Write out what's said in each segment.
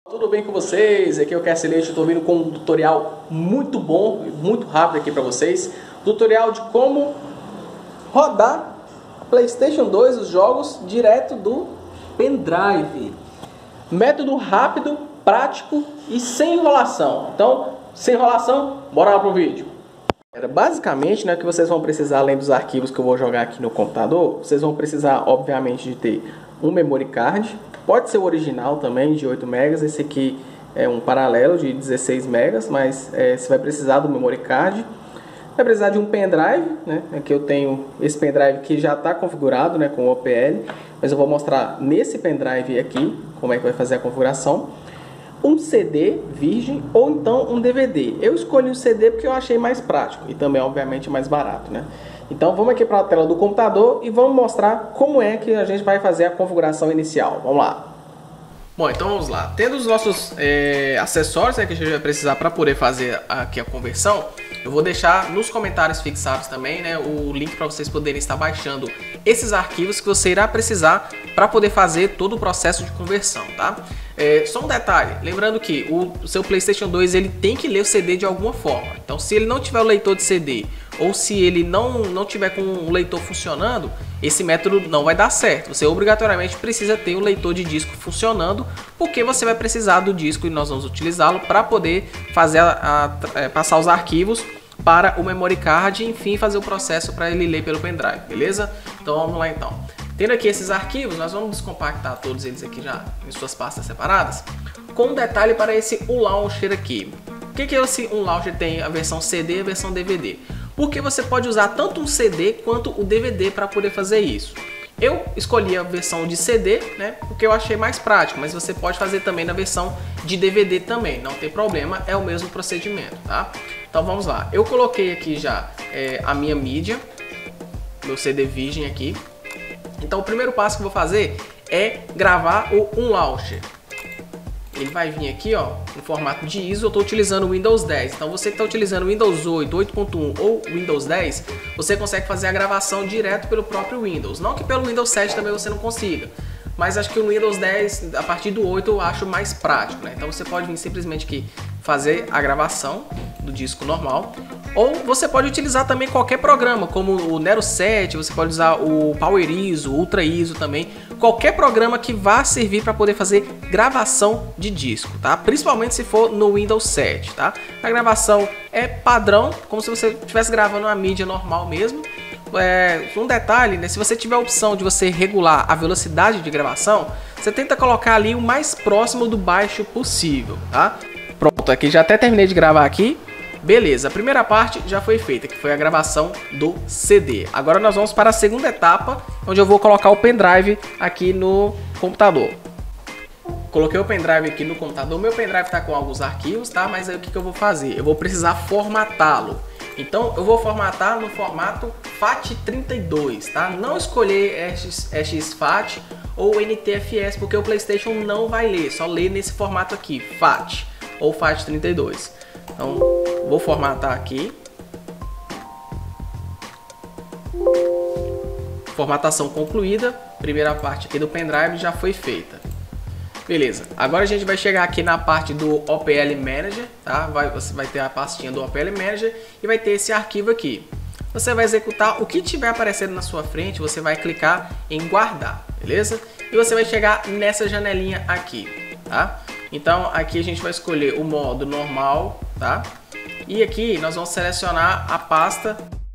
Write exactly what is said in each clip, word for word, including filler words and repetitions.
Tudo bem com vocês? Aqui é o Cassilete, eu estou vindo com um tutorial muito bom, muito rápido aqui para vocês. Tutorial de como rodar PlayStation dois, os jogos, direto do pendrive. Método rápido, prático e sem enrolação. Então, sem enrolação, bora lá pro vídeo. Basicamente, né, o que vocês vão precisar, além dos arquivos que eu vou jogar aqui no computador, vocês vão precisar, obviamente, de ter um memory card. Pode ser o original também, de oito megas. Esse aqui é um paralelo de dezesseis megas, mas é, você vai precisar do memory card. Vai precisar de um pendrive, né? Aqui eu tenho esse pendrive que já está configurado, né, com o O P L, mas eu vou mostrar nesse pendrive aqui como é que vai fazer a configuração. Um C D virgem ou então um D V D. Eu escolhi o C D porque eu achei mais prático e também, obviamente, mais barato, né? Então vamos aqui para a tela do computador e vamos mostrar como é que a gente vai fazer a configuração inicial. Vamos lá. Bom, então vamos lá. Tendo os nossos é, acessórios, né, que a gente vai precisar para poder fazer aqui a conversão, eu vou deixar nos comentários fixados também, né, o link para vocês poderem estar baixando esses arquivos que você irá precisar para poder fazer todo o processo de conversão, tá? É, só um detalhe, lembrando que o, o seu PlayStation dois ele tem que ler o C D de alguma forma. Então, se ele não tiver o leitor de C D ou se ele não, não tiver com o leitor funcionando, esse método não vai dar certo. Você obrigatoriamente precisa ter o leitor de disco funcionando, porque você vai precisar do disco e nós vamos utilizá-lo para poder fazer a, a, a, passar os arquivos para o memory card e, enfim, fazer o processo para ele ler pelo pendrive, beleza? Então vamos lá então. Tendo aqui esses arquivos, nós vamos descompactar todos eles aqui já em suas pastas separadas, com um detalhe para esse Unlauncher aqui. O que que esse Unlauncher tem a versão C D e a versão D V D? Porque você pode usar tanto um C D quanto o D V D para poder fazer isso. Eu escolhi a versão de C D, né, porque eu achei mais prático, mas você pode fazer também na versão de D V D também, não tem problema, é o mesmo procedimento, tá? Então vamos lá, eu coloquei aqui já é, a minha mídia, meu C D virgem aqui. Então o primeiro passo que eu vou fazer é gravar o Unlauncher. Ele vai vir aqui, ó, no formato de I S O. Eu estou utilizando o Windows dez. Então você que está utilizando o Windows oito, oito ponto um ou Windows dez, você consegue fazer a gravação direto pelo próprio Windows. Não que pelo Windows sete também você não consiga, mas acho que o Windows dez, a partir do oito, eu acho mais prático, né? Então você pode vir simplesmente aqui fazer a gravação do disco normal. Ou você pode utilizar também qualquer programa, como o Nero sete, você pode usar o Power I S O, Ultra I S O também. Qualquer programa que vá servir para poder fazer gravação de disco, tá? Principalmente se for no Windows sete, tá? A gravação é padrão, como se você estivesse gravando uma mídia normal mesmo. É, um detalhe, né? Se você tiver a opção de você regular a velocidade de gravação, você tenta colocar ali o mais próximo do baixo possível, tá? Pronto, aqui já até terminei de gravar aqui. Beleza, a primeira parte já foi feita, que foi a gravação do C D. Agora nós vamos para a segunda etapa, onde eu vou colocar o pendrive aqui no computador. Coloquei o pendrive aqui no computador, meu pendrive está com alguns arquivos, tá? Mas aí o que que eu vou fazer? Eu vou precisar formatá-lo. Então eu vou formatar no formato FAT trinta e dois, tá? Não escolher X FAT ou N T F S, porque o PlayStation não vai ler, só lê nesse formato aqui, FAT ou FAT trinta e dois. Então vou formatar aqui. Formatação concluída. Primeira parte aqui do pendrive já foi feita. Beleza. Agora a gente vai chegar aqui na parte do O P L Manager, tá? Vai, você vai ter a pastinha do O P L Manager e vai ter esse arquivo aqui. Você vai executar o que tiver aparecendo na sua frente, você vai clicar em guardar, beleza? E você vai chegar nessa janelinha aqui, tá? Então aqui a gente vai escolher o modo normal, tá? E aqui nós vamos selecionar a pasta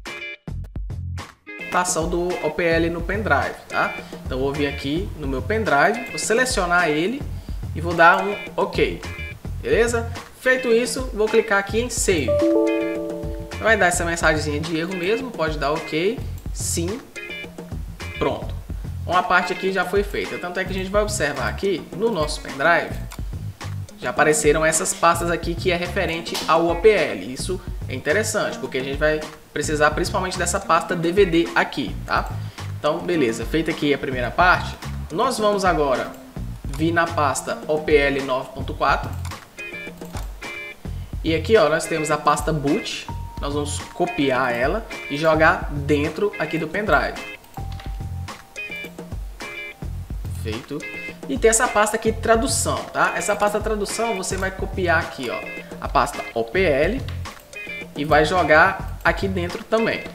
do O P L no pendrive, tá? Então eu vou vir aqui no meu pendrive, vou selecionar ele e vou dar um OK, beleza? Feito isso, vou clicar aqui em Save. Vai dar essa mensagenzinha de erro mesmo, pode dar OK, sim, pronto. Uma parte aqui já foi feita, tanto é que a gente vai observar aqui no nosso pendrive, já apareceram essas pastas aqui que é referente ao O P L. Isso é interessante, porque a gente vai precisar principalmente dessa pasta D V D aqui, tá? Então, beleza, feita aqui a primeira parte, nós vamos agora vir na pasta O P L nove ponto quatro. E aqui, ó, nós temos a pasta boot. Nós vamos copiar ela e jogar dentro aqui do pendrive. Feito. e tem essa pasta aqui de tradução, tá? Essa pasta de tradução você vai copiar aqui, ó, a pasta O P L e vai jogar aqui dentro também.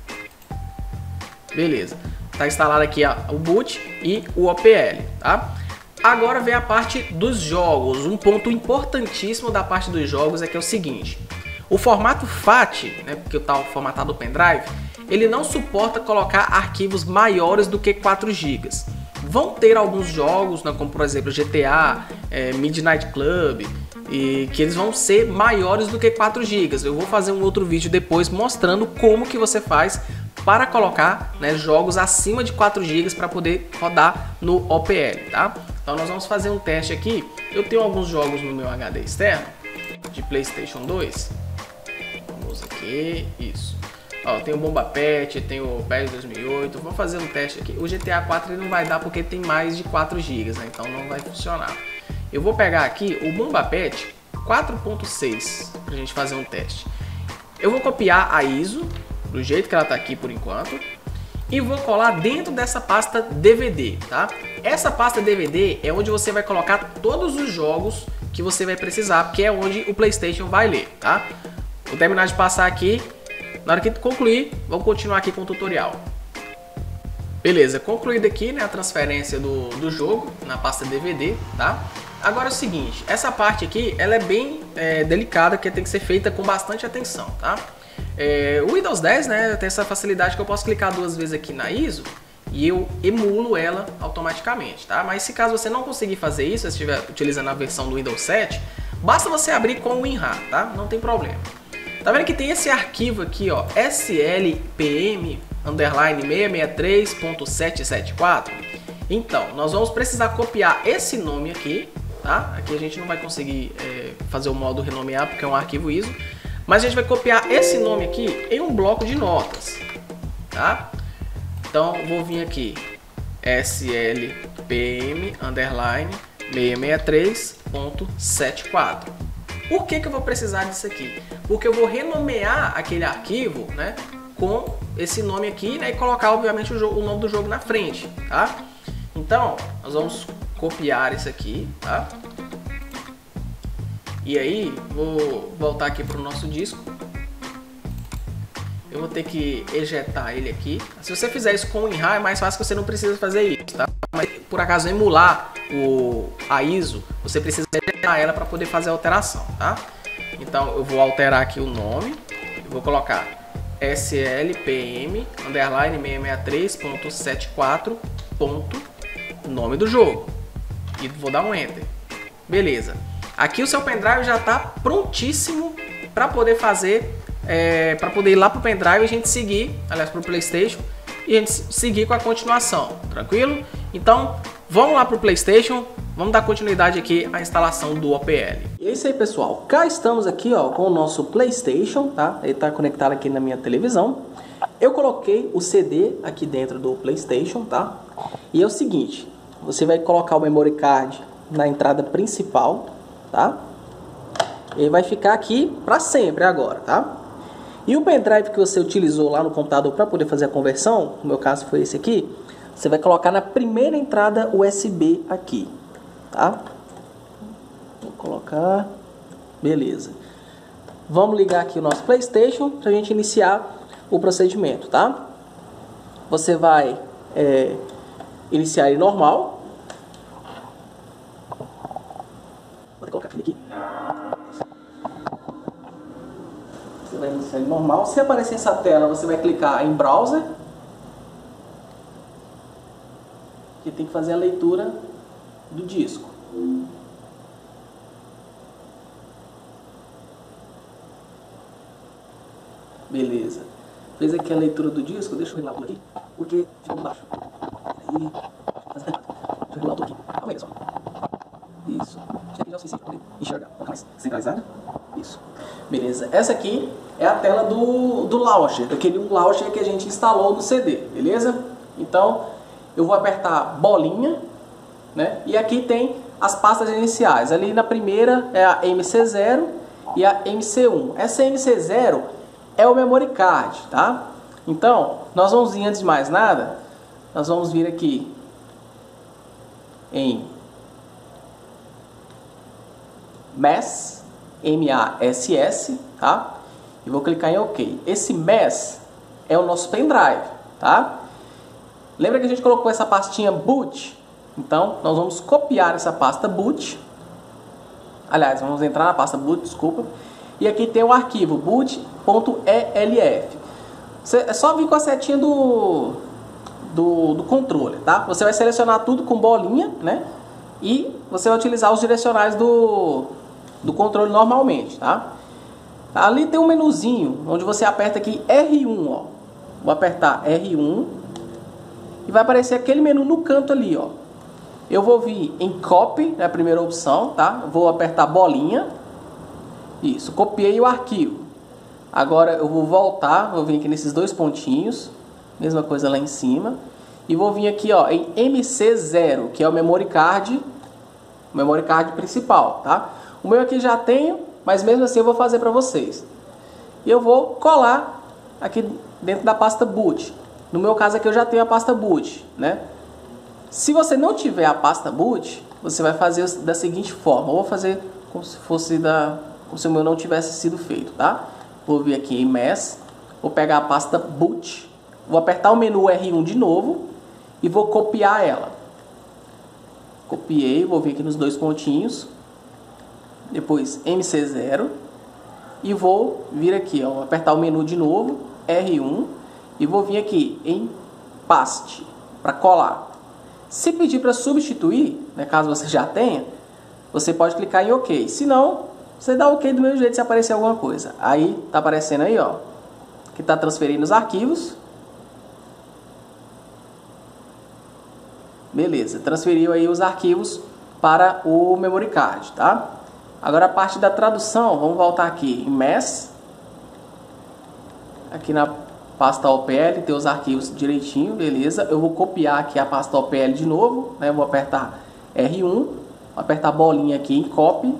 Beleza. Tá instalado aqui ó, o boot e o O P L, tá? Agora vem a parte dos jogos. Um ponto importantíssimo da parte dos jogos é que é o seguinte: o formato FAT, né, porque tá formatado o pendrive, ele não suporta colocar arquivos maiores do que quatro gigas. Vão ter alguns jogos, né, como por exemplo G T A, é, Midnight Club, e que eles vão ser maiores do que quatro gigas. Eu vou fazer um outro vídeo depois mostrando como que você faz para colocar, né, jogos acima de quatro gigas para poder rodar no O P L, tá? Então nós vamos fazer um teste aqui. Eu tenho alguns jogos no meu H D externo de PlayStation dois. Vamos aqui, isso. Ó, tem o Bomba Pet, tem o PES dois mil e oito. Vou fazer um teste aqui. O G T A quatro ele não vai dar porque tem mais de quatro gigas, né? Então não vai funcionar. Eu vou pegar aqui o Bomba Pet quatro ponto seis para a gente fazer um teste. Eu vou copiar a I S O do jeito que ela tá aqui por enquanto e vou colar dentro dessa pasta D V D, tá? Essa pasta D V D é onde você vai colocar todos os jogos que você vai precisar, porque é onde o PlayStation vai ler, tá? Vou terminar de passar aqui. Na hora que concluir, vamos continuar aqui com o tutorial. Beleza, concluído aqui, né, a transferência do, do jogo na pasta D V D, tá? Agora é o seguinte, essa parte aqui, ela é bem é, delicada, que tem que ser feita com bastante atenção, tá? É, o Windows dez, né, tem essa facilidade que eu posso clicar duas vezes aqui na I S O e eu emulo ela automaticamente, tá? Mas se caso você não conseguir fazer isso, se estiver utilizando a versão do Windows sete, basta você abrir com o WinRAR, tá? Não tem problema. Tá vendo que tem esse arquivo aqui, ó, S L P M underline seiscentos e sessenta e três ponto setecentos e setenta e quatro? Então, nós vamos precisar copiar esse nome aqui, tá? Aqui a gente não vai conseguir é, fazer o modo renomear porque é um arquivo I S O, mas a gente vai copiar esse nome aqui em um bloco de notas, tá? Então, vou vir aqui, S L P M underline seiscentos e sessenta e três ponto setenta e quatro. Por que que eu vou precisar disso aqui? Porque eu vou renomear aquele arquivo, né, com esse nome aqui, né, e colocar, obviamente, o, jogo, o nome do jogo na frente, tá? Então, nós vamos copiar isso aqui, tá? E aí, vou voltar aqui para o nosso disco. Eu vou ter que ejetar ele aqui. Se você fizer isso com o WinRAR, é mais fácil que você não precisa fazer isso, tá? Mas, por acaso, emular o, a I S O, você precisa ejetar ela para poder fazer a alteração, tá? Então, eu vou alterar aqui o nome. Eu vou colocar S L P M underline seiscentos e sessenta e três ponto setenta e quatro ponto nome do jogo. E vou dar um Enter. Beleza. Aqui o seu pendrive já está prontíssimo para poder fazer, é, para poder ir lá para o pendrive e a gente seguir, aliás, para o PlayStation, e a gente seguir com a continuação, tranquilo? Então, vamos lá para o PlayStation, vamos dar continuidade aqui à instalação do O P L. E é isso aí, pessoal. Cá estamos aqui, ó, com o nosso PlayStation, tá? Ele está conectado aqui na minha televisão. Eu coloquei o C D aqui dentro do PlayStation, tá? E é o seguinte, você vai colocar o memory card na entrada principal, tá? Ele vai ficar aqui para sempre agora, tá? E o pendrive que você utilizou lá no computador para poder fazer a conversão, no meu caso foi esse aqui, você vai colocar na primeira entrada U S B aqui, tá? Vou colocar, beleza. Vamos ligar aqui o nosso PlayStation para a gente iniciar o procedimento, tá? Você vai é, iniciar ele normal. Vou colocar ele aqui. Você vai iniciar ele normal. Se aparecer essa tela, você vai clicar em Browser. Que tem que fazer a leitura do disco. Beleza. Fez aqui a leitura do disco, deixa eu regular tudo aqui, porque ficou embaixo. Aí, deixa eu regular tudo aqui. Calma aí, pessoal. Isso. Já que já esqueci, pra enxergar. Colocar mais centralizada. Isso. Beleza. Essa aqui é a tela do, do launcher, aquele launcher que a gente instalou no C D, beleza? Então, eu vou apertar bolinha, né? E aqui tem as pastas iniciais. Ali na primeira é a M C zero e a M C um. Essa M C zero é o memory card, tá? Então, nós vamos vir, antes de mais nada, nós vamos vir aqui em Mass, M A S S, tá? E vou clicar em OK. Esse Mass é o nosso pendrive, tá? Lembra que a gente colocou essa pastinha boot? Então, nós vamos copiar essa pasta boot. Aliás, vamos entrar na pasta boot, desculpa. E aqui tem o arquivo boot.elf. É só vir com a setinha do, do, do controle, tá? Você vai selecionar tudo com bolinha, né? E você vai utilizar os direcionais do, do controle normalmente, tá? Ali tem um menuzinho, onde você aperta aqui R um, ó. Vou apertar R um e vai aparecer aquele menu no canto ali, ó. Eu vou vir em Copy, é a primeira opção, tá? Vou apertar bolinha. Isso, copiei o arquivo. Agora eu vou voltar, vou vir aqui nesses dois pontinhos, mesma coisa lá em cima. E vou vir aqui, ó, em M C zero, que é o memory card, o memory card principal, tá? O meu aqui já tenho, mas mesmo assim eu vou fazer para vocês. E eu vou colar aqui dentro da pasta boot. No meu caso aqui eu já tenho a pasta boot, né? Se você não tiver a pasta boot, você vai fazer da seguinte forma. Eu vou fazer como se fosse da, como se o meu não tivesse sido feito, tá? Vou vir aqui em Mass, vou pegar a pasta boot, vou apertar o menu R um de novo e vou copiar ela. Copiei, vou vir aqui nos dois pontinhos, depois M C zero e vou vir aqui, ó, vou apertar o menu de novo, R um, e vou vir aqui em Paste para colar. Se pedir para substituir, né, caso você já tenha, você pode clicar em OK. Se não, você dá OK do mesmo jeito se aparecer alguma coisa. Aí tá aparecendo aí, ó, que tá transferindo os arquivos. Beleza, transferiu aí os arquivos para o memory card, tá? Agora a parte da tradução, vamos voltar aqui em Mass. Aqui na pasta O P L, tem os arquivos direitinho, beleza. Eu vou copiar aqui a pasta O P L de novo, né? Vou apertar R um, vou apertar a bolinha aqui em Copy.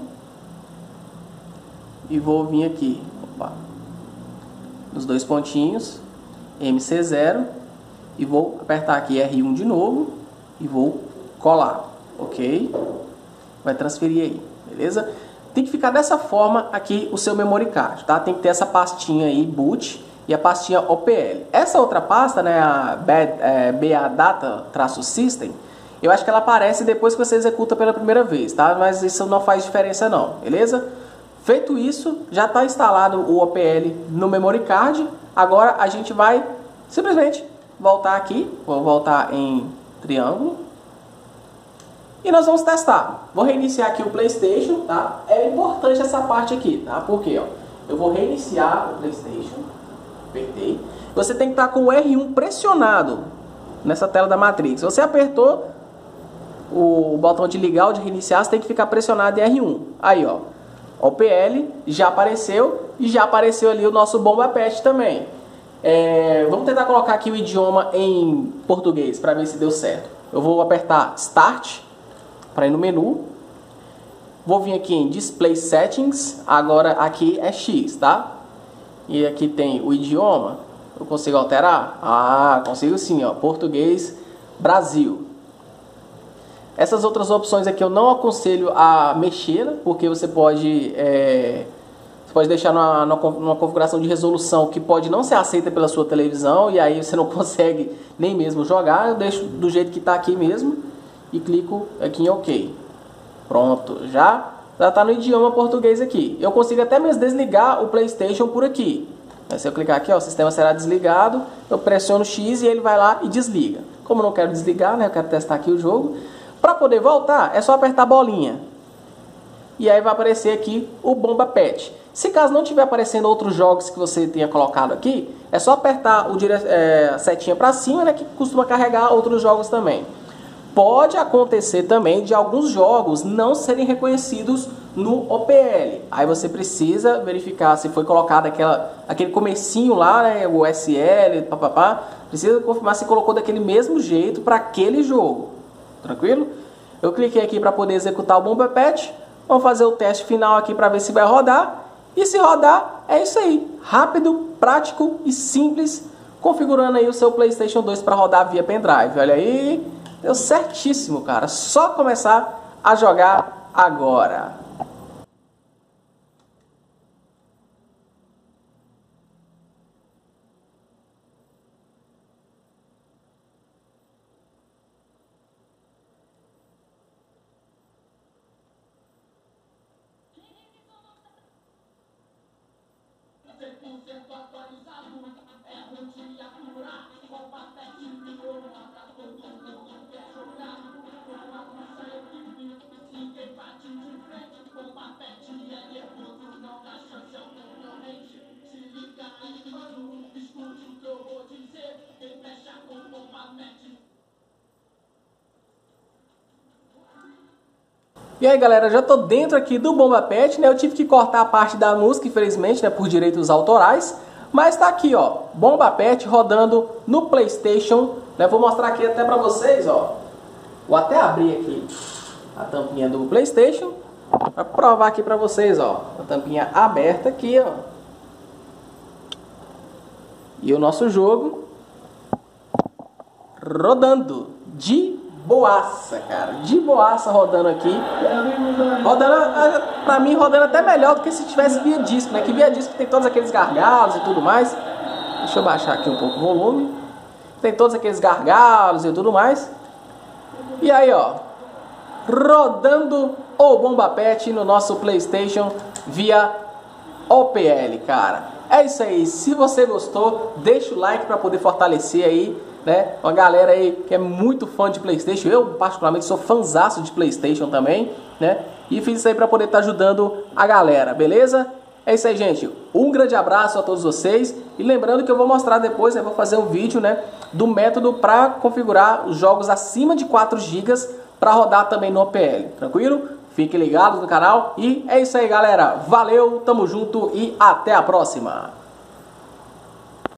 E vou vir aqui, opa, nos dois pontinhos, M C zero. E vou apertar aqui R um de novo. E vou colar, ok? Vai transferir aí, beleza? Tem que ficar dessa forma aqui o seu memory card, tá? Tem que ter essa pastinha aí, boot, e a pastinha O P L. Essa outra pasta, né, a B A Data-System, eu acho que ela aparece depois que você executa pela primeira vez, tá? Mas isso não faz diferença não, beleza? Feito isso, já está instalado o O P L no memory card. Agora a gente vai simplesmente voltar aqui, vou voltar em triângulo, e nós vamos testar. Vou reiniciar aqui o PlayStation, tá? É importante essa parte aqui, tá? Porque, ó, eu vou reiniciar o PlayStation, apertei. Você tem que estar com o R um pressionado nessa tela da Matrix. Se você apertou o botão de ligar ou de reiniciar, você tem que ficar pressionado em R um. Aí, ó, O P L já apareceu e já apareceu ali o nosso Bomba Pet também. É, vamos tentar colocar aqui o idioma em português para ver se deu certo. Eu vou apertar Start para ir no menu. Vou vir aqui em Display Settings. Agora aqui é X, tá? E aqui tem o idioma. Eu consigo alterar? Ah, consigo sim, ó. Português Brasil. Essas outras opções aqui eu não aconselho a mexer, porque você pode... É, Você pode deixar numa, numa configuração de resolução que pode não ser aceita pela sua televisão, e aí você não consegue nem mesmo jogar. Eu deixo do jeito que está aqui mesmo e clico aqui em OK. Pronto, já já está no idioma português aqui. Eu consigo até mesmo desligar o PlayStation por aqui. Se eu clicar aqui, ó, o sistema será desligado, eu pressiono X e ele vai lá e desliga. Como eu não quero desligar, né, eu quero testar aqui o jogo. Para poder voltar, é só apertar a bolinha. E aí vai aparecer aqui o Bomba Pet. Se caso não estiver aparecendo outros jogos que você tenha colocado aqui, é só apertar o dire... é, a setinha para cima, né, que costuma carregar outros jogos também. Pode acontecer também de alguns jogos não serem reconhecidos no O P L. Aí você precisa verificar se foi colocado aquela, aquele comecinho lá, né, o S L, papapá. Precisa confirmar se colocou daquele mesmo jeito para aquele jogo. Tranquilo? Eu cliquei aqui para poder executar o Bomba Pet. Vamos fazer o teste final aqui para ver se vai rodar. E se rodar, é isso aí. Rápido, prático e simples. Configurando aí o seu PlayStation dois para rodar via pendrive. Olha aí, deu certíssimo, cara. Só começar a jogar agora. E aí galera, já tô dentro aqui do Bomba Pet, né? Eu tive que cortar a parte da música, infelizmente, né? Por direitos autorais. Mas tá aqui, ó, Bomba Pet rodando no PlayStation, né? Vou mostrar aqui até pra vocês, ó. Vou até abrir aqui a tampinha do PlayStation pra provar aqui pra vocês, ó. A tampinha aberta aqui, ó. E o nosso jogo rodando de boaça, cara, de boaça rodando aqui, rodando, pra mim rodando até melhor do que se tivesse via disco, né, que via disco tem todos aqueles gargalos e tudo mais. Deixa eu baixar aqui um pouco o volume, tem todos aqueles gargalos e tudo mais. E aí, ó, rodando o Bomba Pet no nosso PlayStation via O P L, cara. É isso aí, se você gostou, deixa o like pra poder fortalecer aí, né, uma galera aí que é muito fã de PlayStation. Eu particularmente sou fãzaço de PlayStation também, né, e fiz isso aí para poder estar tá ajudando a galera, beleza? É isso aí, gente, um grande abraço a todos vocês, e lembrando que eu vou mostrar depois, eu vou fazer um vídeo, né, do método para configurar os jogos acima de quatro gigas para rodar também no O P L, tranquilo? Fiquem ligados no canal, e é isso aí, galera, valeu, tamo junto e até a próxima!